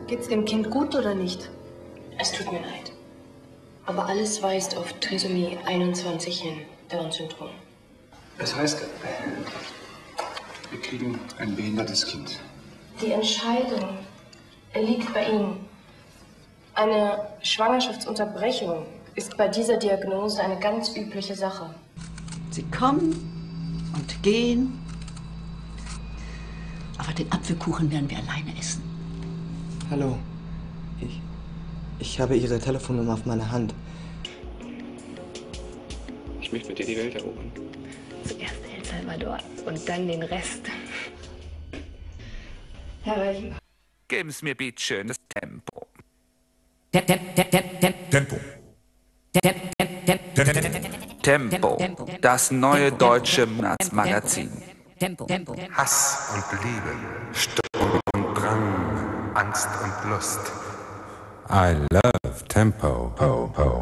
Geht's dem Kind gut oder nicht? Es tut mir leid. Aber alles weist auf Trisomie 21 hin, Down-Syndrom. Das heißt, wir kriegen ein behindertes Kind. Die Entscheidung liegt bei Ihnen. Eine Schwangerschaftsunterbrechung ist bei dieser Diagnose eine ganz übliche Sache. Sie kommen und gehen, aber den Apfelkuchen werden wir alleine essen. Hallo, ich habe Ihre Telefonnummer auf meiner Hand. Ich möchte mit dir die Welt erobern. Zuerst El Salvador und dann den Rest. Herr Reichen. Geben Sie mir bitte schön das Tempo. Tempo, das neue deutsche Monatsmagazin. Hass und Liebe, Sturm und Drang, Angst und Lust. I love Tempo.